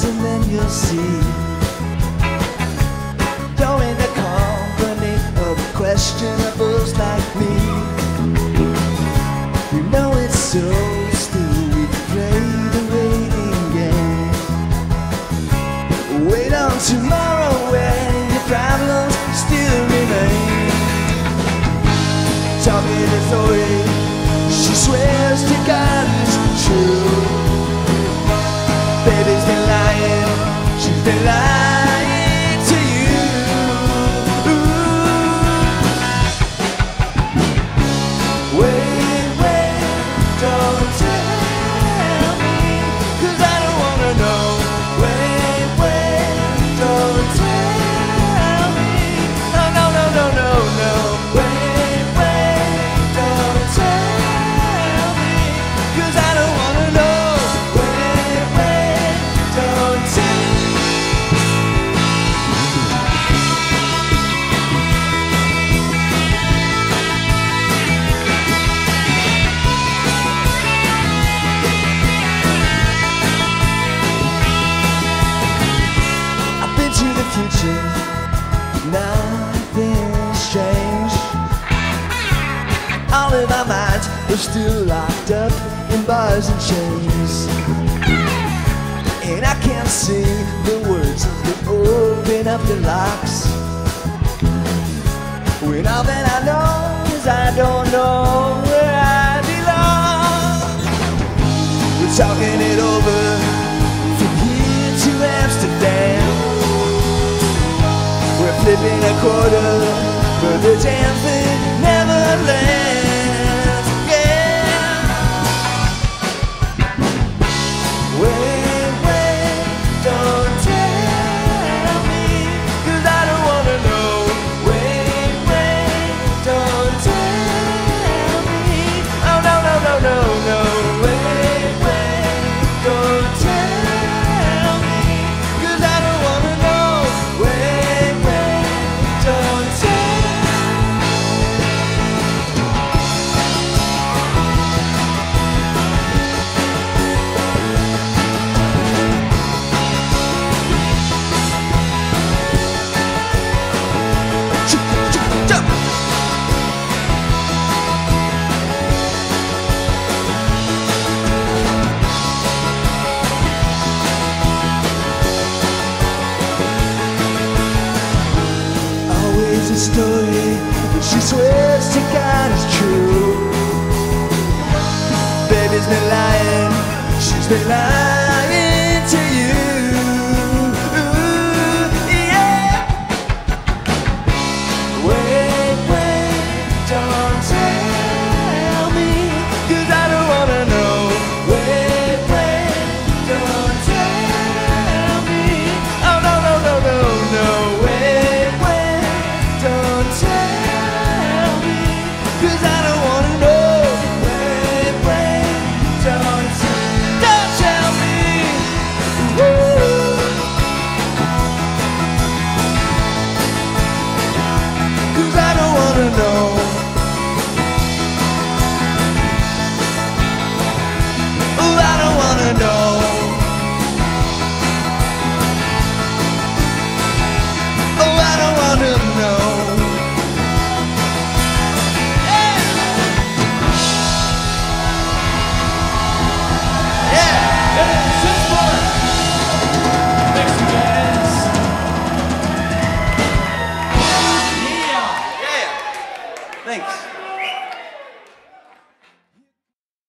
and then you'll see. You're in the company of questionables like me. You know it's so, still we play the waiting game. Wait on tomorrow when your problems still remain. Talking to Zoe, she swears to God it's true. Baby's been lying, she's been lying to you. Wait, don't tell me, 'cause I don't wanna know. Wait, don't tell me. No, no, no, no, no, no. Wait, don't tell me, 'cause I don't wanna know. Don't tell me. I've been to the future, nothing's changed. All of our minds are still locked up in bars and chains. And I can't see the words that open up the locks, when all that I know is I don't know where I belong. We're talking it over from here to Amsterdam. We're flipping a quarter for the damn thing never lands. Yeah. Don't tell me, 'cause I don't wanna know. Wait, don't tell me. Oh, no, no, no, no, no. Wait, don't tell me, 'cause I don't wanna know. Wait, don't tell me. Always a story, but she swears to God it's true. Baby's been lying, she's been lying to you. Yeah. Wait, don't tell me, 'cause I don't wanna know. Wait, don't tell me. Oh, no, no, no, no, no. Don't tell me, 'cause I don't wanna know. Wait, don't tell me. Woo. 'Cause I don't wanna know. Oh, I don't wanna know. Oh, I don't wanna know. Thanks.